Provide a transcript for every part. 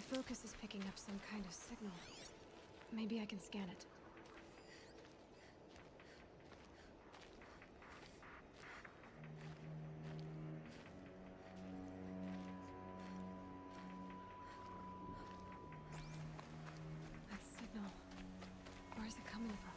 focus is picking up some kind of signal. Maybe I can scan it. That signal. Where is it coming from?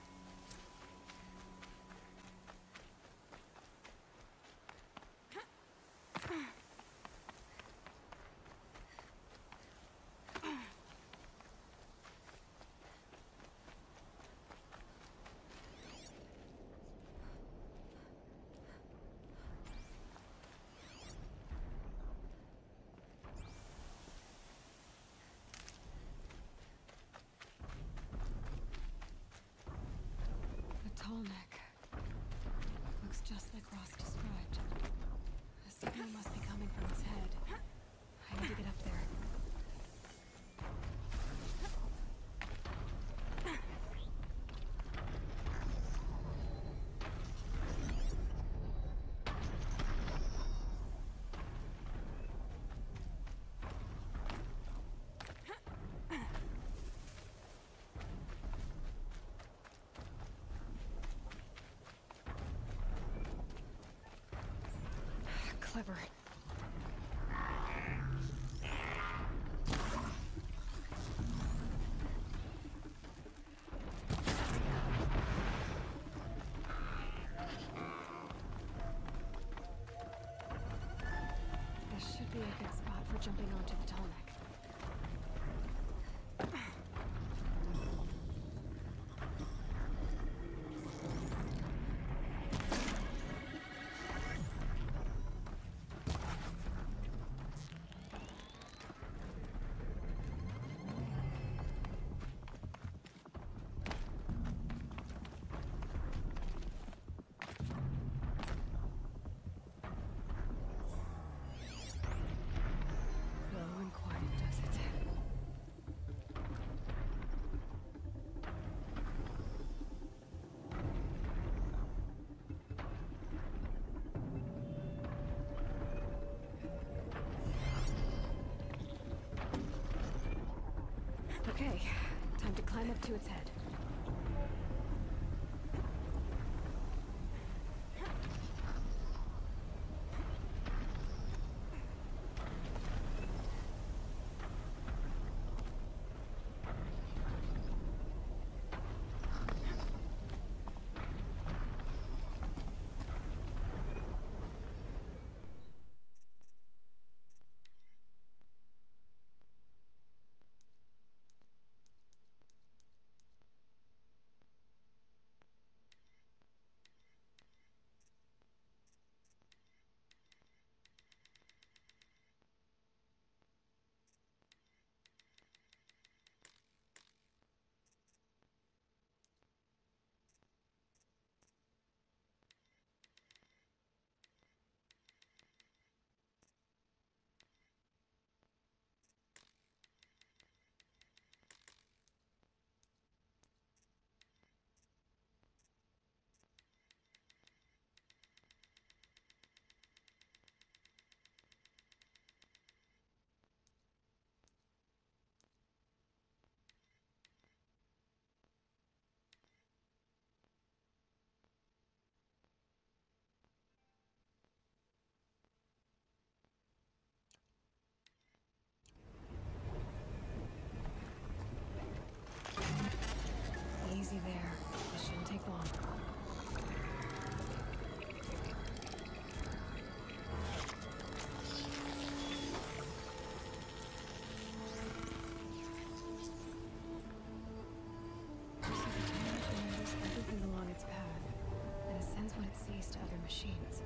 Tallneck. Looks just like Ross described. The signal must be coming from its head. I need to get up there. Clever. This should be a good spot for jumping onto the Tallneck. Okay, time to climb up to its head. Easy there. This shouldn't take long. Everything along its path, and it sends what it sees to other machines.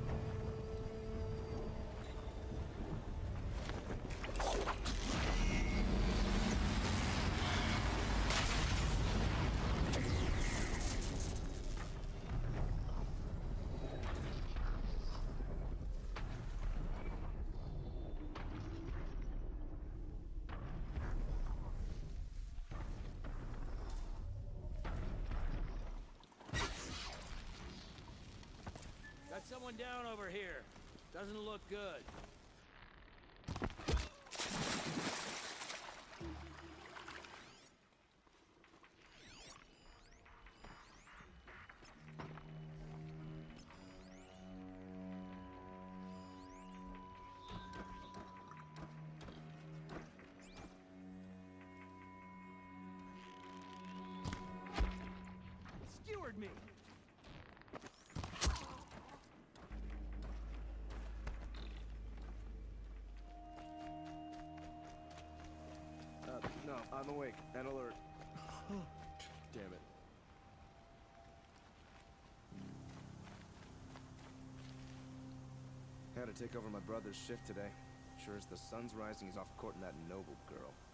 Got someone down over here. Doesn't look good. me. No, I'm awake and alert. Damn it. Had to take over my brother's shift today. Sure as the sun's rising, he's off courting that Noble girl.